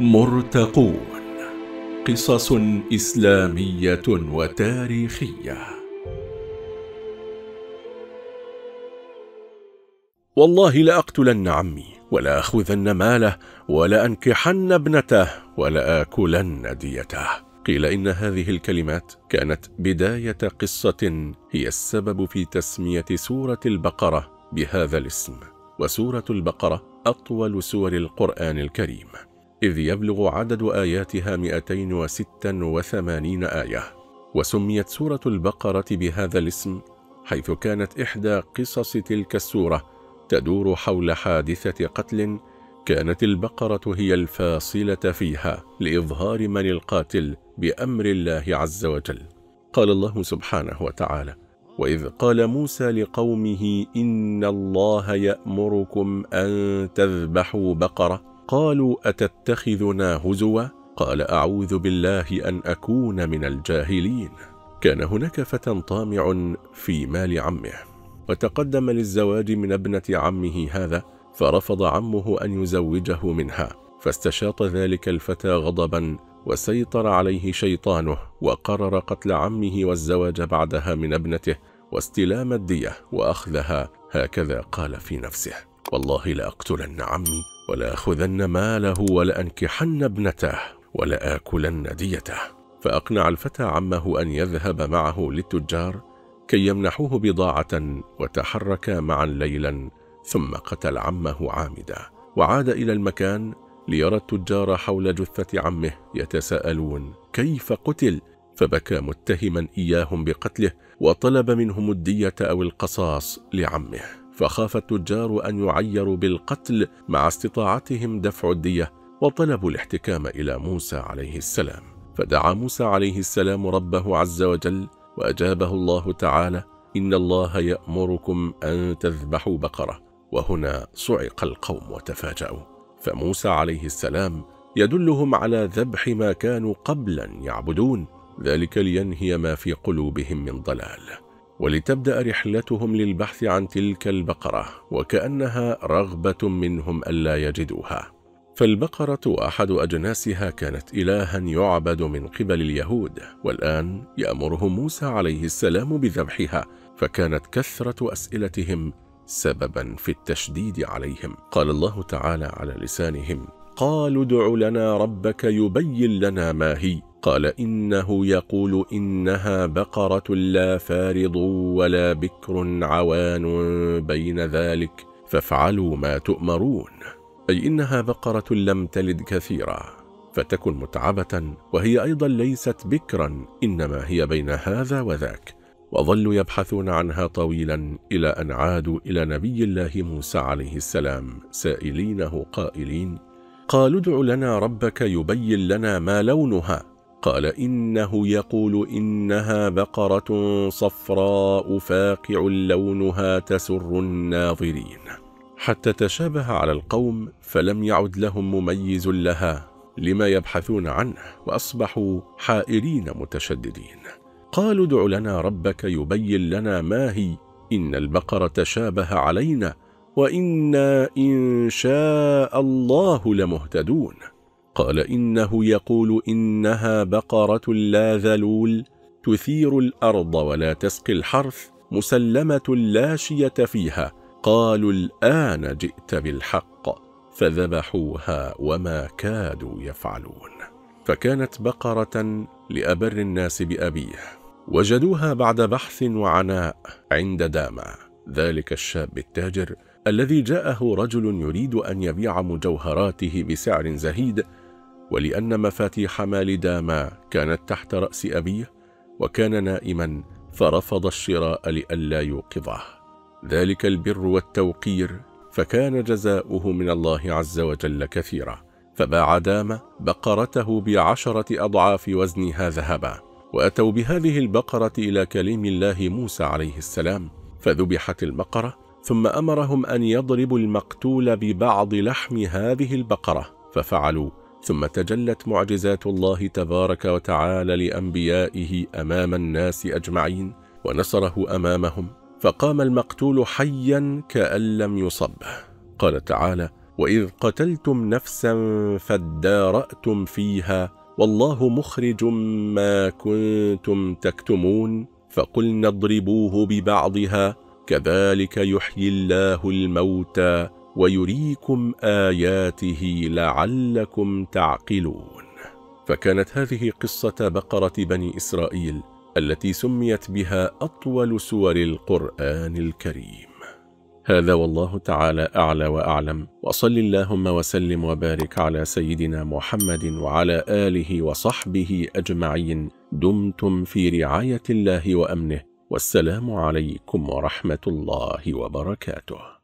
مرتقون، قصص إسلامية وتاريخية. والله لأقتلن عمي ولأخذن ماله ولأنكحن ابنته ولآكلن ديته. قيل إن هذه الكلمات كانت بداية قصة هي السبب في تسمية سورة البقرة بهذا الاسم. وسورة البقرة أطول سور القرآن الكريم، إذ يبلغ عدد آياتها 286 آية. وسميت سورة البقرة بهذا الاسم حيث كانت إحدى قصص تلك السورة تدور حول حادثة قتل كانت البقرة هي الفاصلة فيها لإظهار من القاتل بأمر الله عز وجل. قال الله سبحانه وتعالى: وإذ قال موسى لقومه إن الله يأمركم أن تذبحوا بقرة قالوا أتتخذنا هزوا قال أعوذ بالله أن أكون من الجاهلين. كان هناك فتى طامع في مال عمه، وتقدم للزواج من ابنة عمه هذا، فرفض عمه أن يزوجه منها، فاستشاط ذلك الفتى غضبا وسيطر عليه شيطانه، وقرر قتل عمه والزواج بعدها من ابنته واستلام الدية وأخذها. هكذا قال في نفسه: والله لأقتلن عمي ولأخذن ماله ولأنكحن ابنته ولآكلن ديته. فأقنع الفتى عمه أن يذهب معه للتجار كي يمنحوه بضاعة، وتحركا معا ليلا، ثم قتل عمه عامدا، وعاد إلى المكان ليرى التجار حول جثة عمه يتساءلون كيف قتل، فبكى متهما إياهم بقتله، وطلب منهم الدية أو القصاص لعمه. فخاف التجار أن يعيروا بالقتل مع استطاعتهم دفع الدية، وطلبوا الاحتكام إلى موسى عليه السلام. فدعا موسى عليه السلام ربه عز وجل، وأجابه الله تعالى: إن الله يأمركم أن تذبحوا بقرة. وهنا صعق القوم وتفاجأوا، فموسى عليه السلام يدلهم على ذبح ما كانوا قبلا يعبدون، ذلك لينهي ما في قلوبهم من ضلال، ولتبدأ رحلتهم للبحث عن تلك البقرة، وكأنها رغبة منهم ألا يجدوها. فالبقرة أحد أجناسها كانت إلها يعبد من قبل اليهود، والآن يأمرهم موسى عليه السلام بذبحها، فكانت كثرة أسئلتهم سببا في التشديد عليهم. قال الله تعالى على لسانهم: قالوا ادع لنا ربك يبين لنا ما هي قال إنه يقول إنها بقرة لا فارض ولا بكر عوان بين ذلك فافعلوا ما تؤمرون. أي إنها بقرة لم تلد كثيرا فتكن متعبة، وهي أيضا ليست بكرا، إنما هي بين هذا وذاك. وظلوا يبحثون عنها طويلا إلى أن عادوا إلى نبي الله موسى عليه السلام سائلينه قائلين: قالوا ادع لنا ربك يبين لنا ما لونها قال إنه يقول إنها بقرة صفراء فاقع لونها تسر الناظرين. حتى تشابه على القوم، فلم يعد لهم مميز لها لما يبحثون عنه، وأصبحوا حائرين متشددين. قالوا ادع لنا ربك يبين لنا ما هي إن البقرة تشابه علينا وإنا إن شاء الله لمهتدون. قال إنه يقول إنها بقرة لا ذلول تثير الأرض ولا تسقي الحرث مسلمة لا شية فيها. قالوا الآن جئت بالحق فذبحوها وما كادوا يفعلون. فكانت بقرة لأبر الناس بأبيه، وجدوها بعد بحث وعناء عند داما، ذلك الشاب التاجر الذي جاءه رجل يريد أن يبيع مجوهراته بسعر زهيد، ولأن مفاتيح مال داما كانت تحت رأس أبيه وكان نائما، فرفض الشراء لئلا يوقظه. ذلك البر والتوقير، فكان جزاؤه من الله عز وجل كثيرا، فباع داما بقرته ب10 أضعاف وزنها ذهبا. وأتوا بهذه البقرة إلى كليم الله موسى عليه السلام، فذبحت البقرة، ثم أمرهم أن يضربوا المقتول ببعض لحم هذه البقرة، ففعلوا. ثم تجلت معجزات الله تبارك وتعالى لأنبيائه أمام الناس أجمعين، ونصره أمامهم، فقام المقتول حيا كأن لم يصب. قال تعالى: وإذ قتلتم نفسا فادارأتم فيها والله مخرج ما كنتم تكتمون فقلنا اضربوه ببعضها كذلك يحيي الله الموتى ويريكم آياته لعلكم تعقلون. فكانت هذه قصة بقرة بني إسرائيل التي سميت بها أطول سور القرآن الكريم. هذا والله تعالى أعلى وأعلم، وصل اللهم وسلم وبارك على سيدنا محمد وعلى آله وصحبه أجمعين. دمتم في رعاية الله وأمنه، والسلام عليكم ورحمة الله وبركاته.